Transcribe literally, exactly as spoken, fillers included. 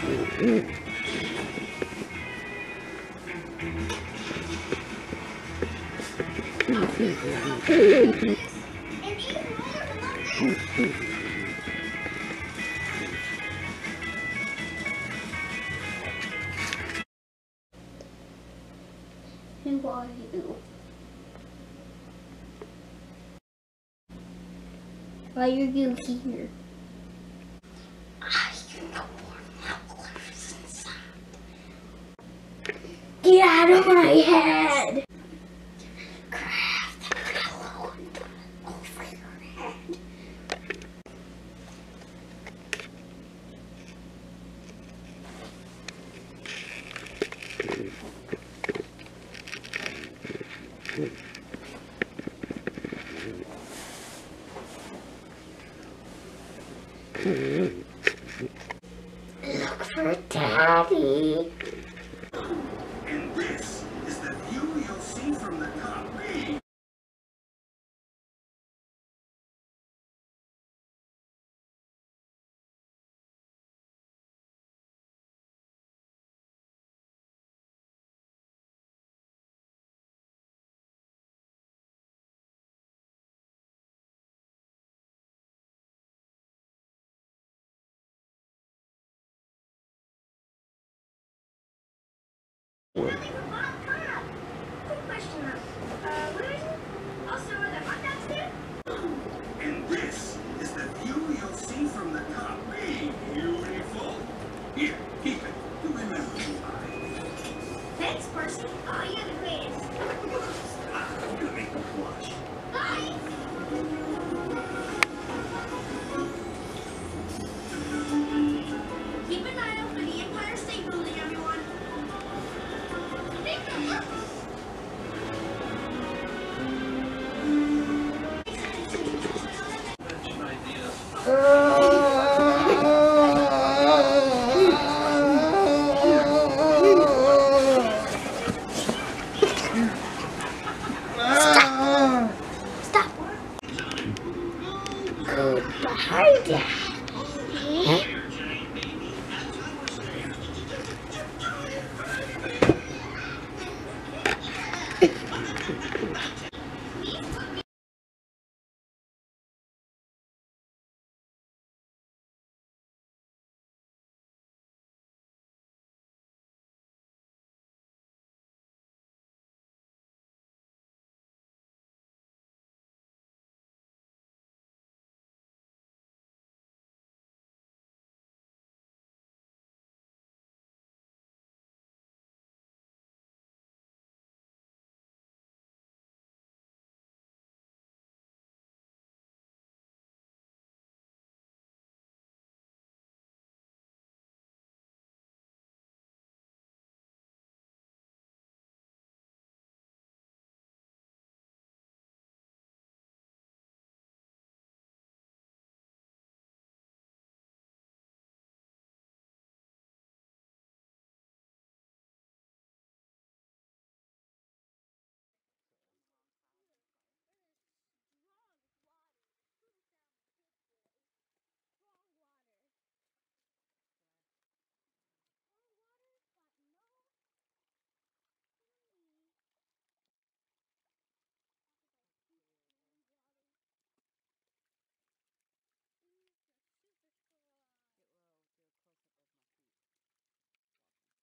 Who are you? Why are you here? I can know more lives inside. Get out of my head! Grab the pillow and put it over your head. Look for Daddy. And this is the view you'll see from the cockpit. And this is the view you'll see from the cockpit. Beautiful. Here, keep it to remember me by. Thanks, Percy. Oh, you